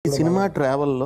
Cinema ట్రావెల్లో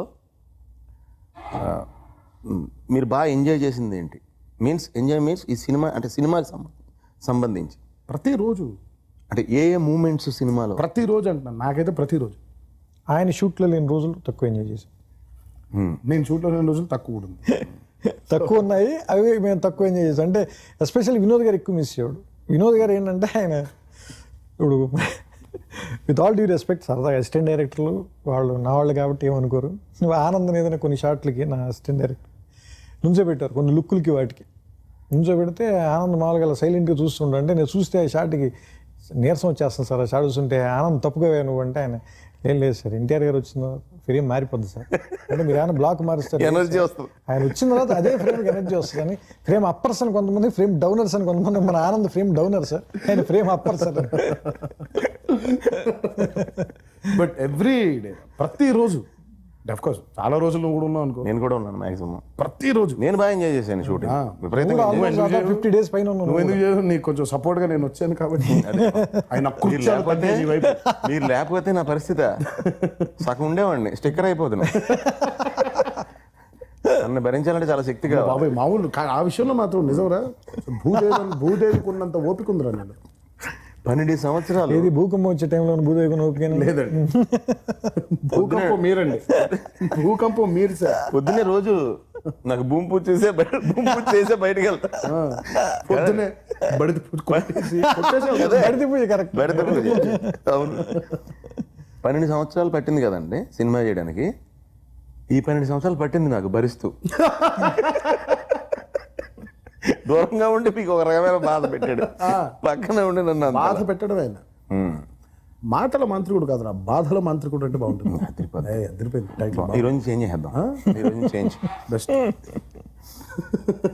మీరు బాగా enjoy చేసింది ఏంటి? ఎంజాయ్ మీన్స్ ఈ సినిమా అంటే సినిమాకి సంబంధించి ప్రతిరోజు అంటే ఏ మూమెంట్స్ సినిమాలో? ప్రతిరోజు అంటున్నాను, నాకైతే ప్రతిరోజు. ఆయన షూట్లో లేని రోజులు తక్కువ ఎంజాయ్ చేశాం. నేను షూట్లో లేని రోజులు తక్కువ ఉంది. తక్కువ ఉన్నాయి, అవి మేము తక్కువ ఎంజాయ్ చేసాం. అంటే ఎస్పెషల్లీ వినోద్ గారు ఎక్కువ మిస్ అయ్యాడు. వినోద్ గారు ఏంటంటే ఆయన ఇప్పుడు విత్ ఆల్ డ్యూ రెస్పెక్ట్ సరదాగా అసిస్టెంట్ డైరెక్టర్లు వాళ్ళు నా వాళ్ళు కాబట్టి ఏమనుకోరు. నువ్వు ఆనందం ఏదైనా కొన్ని షాట్లకి నా అసిస్టెంట్ డైరెక్టర్ నుంచోబెట్టారు, కొన్ని లుక్కులకి వాటికి నుంచోబెడితే ఆనంద్ మామూలుగా సైలెంట్గా చూస్తుండే. అంటే నేను చూస్తే ఆ షాట్కి నీరసం వచ్చేస్తాను సార్, ఆ షాట్ చూస్తుంటే ఆనంద్ తప్పుగా నువ్వు అంటే ఆయన ఏం లేదు సార్ ఎన్టీఆర్ గారు వచ్చిన ఫ్రేమ్ మారిపోద్ది సార్ అంటే మీరు ఏమైనా బ్లాక్ మారుస్తారు, ఎనర్జీ వస్తుంది. ఆయన వచ్చిన తర్వాత అదే ఫ్రేమ్కి ఎనర్జీ వస్తుంది. అని ఫ్రేమ్ అప్పర్స్ అని కొంతమంది, ఫ్రేమ్ డౌనర్స్ అని కొంతమంది. మన ఆనంద్ ఫ్రేమ్ డౌనర్ సార్, ఆయన frame upper sir. But every day ప్రతిరోజు కోర్స్ చాలా రోజులు నువ్వు కూడా ఉన్నావు అనుకో. నేను కూడా ఉన్నాను మాక్సిమం ప్రతిరోజు. నేను బాగా ఎంజాయ్ చేశాను షూటింగ్. 50 days పైన నువ్వు ఎందుకు చేయవు? నీకు కొంచెం సపోర్ట్ గా నేను వచ్చాను కాబట్టి. ఆయన మీరు లేకపోతే నా పరిస్థితి సగం ఉండేవాడిని, స్టిక్కర్ అయిపోతున్నా. నన్ను భరించాలంటే చాలా శక్తిగా బాబాయ్ మామూలు. ఆ విషయంలో మాత్రం నిజంరా భూదేవికి ఉన్నంత ఓపిక ఉందిరా. నేను 12 సంవత్సరాలు ఏది భూకంపం వచ్చే టైంలో భూదేవి ఓపిక లేదండి. భూకంపం మీరండి, భూకంపం మీరు సార్. పొద్దునే రోజు నాకు భూమి పూజ చేసే బయటకు వెళ్తా. పొద్దునే బడిత పూజ కరెక్ట్. బడిత పూజ అవును. 12 సంవత్సరాలు పట్టింది కదండి సినిమా చేయడానికి. ఈ 12 సంవత్సరాలు పట్టింది నాకు భరిస్తూ. దూరంగా ఉండి మీకు ఒక రకమైన బాధ పెట్టాడు, పక్కనే ఉండి నన్ను బాధ పెట్టడం. ఆయన మాటల మంత్రికుడు కాదురా, బాధల మంత్రికుడు అంటే బాగుంటుంది. ఈ రోజు చేంజ్ చేద్దాం, ఈ రోజు చేంజ్ బెస్ట్.